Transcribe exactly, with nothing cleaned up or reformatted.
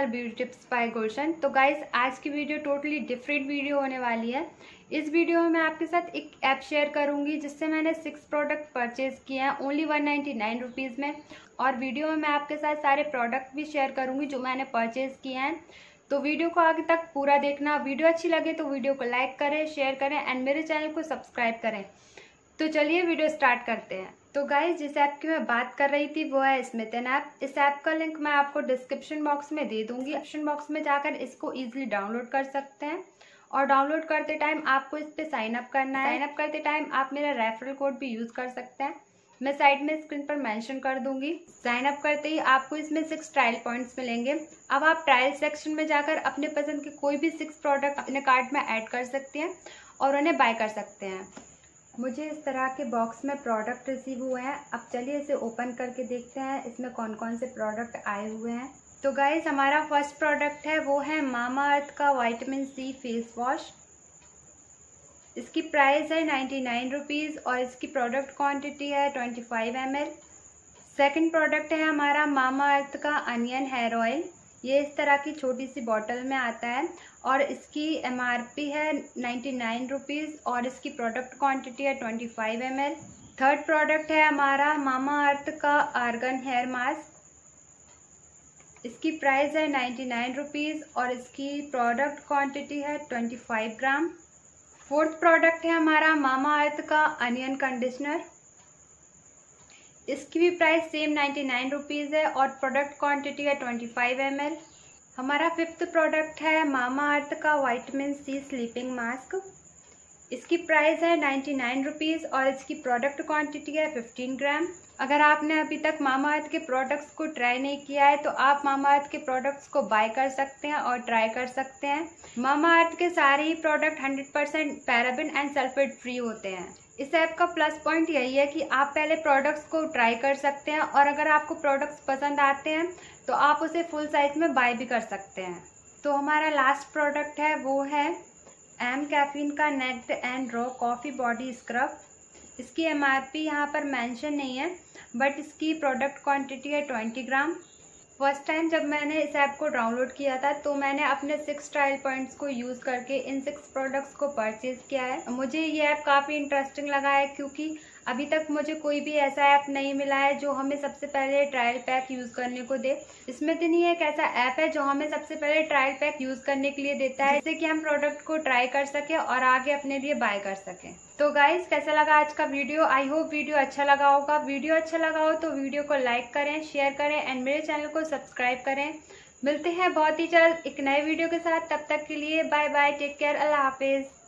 Channel beauty tips by Gulshan. तो guys आज की वीडियो टोटली डिफरेंट वीडियो होने वाली है। इस वीडियो में मैं आपके साथ एक ऐप शेयर करूंगी जिससे मैंने सिक्स प्रोडक्ट परचेज किए हैं only one ninety nine rupees में। और वीडियो में मैं आपके साथ सारे प्रोडक्ट भी शेयर करूंगी जो मैंने परचेज किए हैं। तो वीडियो को आगे तक पूरा देखना। वीडियो अच्छी लगे तो वीडियो को लाइक करें, शेयर करें एंड मेरे चैनल को सब्सक्राइब करें। तो चलिए वीडियो स्टार्ट करते हैं। तो गाइज जिस ऐप की मैं बात कर रही थी वो है स्मिथ एंड ऐप। इस ऐप का लिंक मैं आपको डिस्क्रिप्शन बॉक्स में दे दूंगी। डिस्क्रिप्शन बॉक्स में जाकर इसको इजीली डाउनलोड कर सकते हैं और डाउनलोड करते टाइम आपको इस पे साइन अप करना है। साइन अप करते टाइम आप मेरा रेफरल कोड भी यूज कर सकते हैं, मैं साइड में स्क्रीन पर मेंशन कर दूंगी। साइन अप करते ही आपको इसमें सिक्स ट्रायल पॉइंट्स मिलेंगे। अब आप ट्रायल सेक्शन में जाकर अपने पसंद के कोई भी सिक्स प्रोडक्ट अपने कार्ट में ऐड कर सकते हैं और उन्हें बाय कर सकते हैं। मुझे इस तरह के बॉक्स में प्रोडक्ट रिसीव हुए हैं। अब चलिए इसे ओपन करके देखते हैं इसमें कौन कौन से प्रोडक्ट आए हुए हैं। तो गाइस हमारा फर्स्ट प्रोडक्ट है वो है मामा अर्थ का विटामिन सी फेस वॉश। इसकी प्राइस है नाइन्टी नाइन रुपीज़ और इसकी प्रोडक्ट क्वांटिटी है twenty five M L. Second product है हमारा मामा अर्थ का अनियन हेयर ऑयल। ये इस तरह की छोटी सी बॉटल में आता है और इसकी एम आर पी है नाइन्टी नाइन रुपीज़ और इसकी प्रोडक्ट क्वांटिटी है twenty five M L. Third product है हमारा मामा अर्थ का आर्गन हेयर मास्क। इसकी प्राइस है नाइन्टी नाइन रुपीज़ और इसकी प्रोडक्ट क्वांटिटी है twenty five gram. Fourth product है हमारा मामा अर्थ का अनियन कंडीशनर। इसकी भी price same ninety nine rupees है और प्रोडक्ट क्वांटिटी है ट्वेंटी फाइव एम एल। हमारा फिफ्थ प्रोडक्ट है मामा अर्थ का विटामिन सी स्लीपिंग मास्क। इसकी प्राइस है नाइन्टी नाइन रुपीज़ और इसकी प्रोडक्ट क्वांटिटी है फिफ्टीन ग्राम। अगर आपने अभी तक मामा अर्थ के प्रोडक्ट्स को ट्राई नहीं किया है तो आप मामा अर्थ के प्रोडक्ट्स को बाय कर सकते हैं और ट्राई कर सकते हैं। मामा अर्थ के सारे ही product hundred percent paraben and sulphate free होते हैं। इस ऐप का प्लस पॉइंट यही है कि आप पहले प्रोडक्ट्स को ट्राई कर सकते हैं और अगर आपको प्रोडक्ट्स पसंद आते हैं तो आप उसे फुल साइज में बाय भी कर सकते हैं। तो हमारा लास्ट प्रोडक्ट है वो है एम कैफीन का naked and raw coffee body scrub. इसकी एम आर पी यहाँ पर मेंशन नहीं है बट इसकी प्रोडक्ट क्वांटिटी है ट्वेंटी ग्राम। फर्स्ट टाइम जब मैंने इस ऐप को डाउनलोड किया था तो मैंने अपने सिक्स ट्रायल पॉइंट्स को यूज़ करके इन सिक्स प्रोडक्ट्स को परचेज़ किया है। मुझे ये ऐप काफ़ी इंटरेस्टिंग लगा है क्योंकि अभी तक मुझे कोई भी ऐसा ऐप नहीं मिला है जो हमें सबसे पहले ट्रायल पैक यूज़ करने को दे। इसमें तो नहीं एक ऐसा ऐप है जो हमें सबसे पहले ट्रायल पैक यूज़ करने के लिए देता है जिससे कि हम प्रोडक्ट को ट्राई कर सकें और आगे अपने लिए बाय कर सकें। तो गाइज कैसा लगा आज का वीडियो? आई होप वीडियो अच्छा लगा होगा। वीडियो अच्छा लगा हो तो वीडियो को लाइक करें, शेयर करें एंड मेरे चैनल को सब्सक्राइब करें। मिलते हैं बहुत ही जल्द एक नए वीडियो के साथ। तब तक के लिए बाय बाय, टेक केयर, अल्लाह हाफिज़।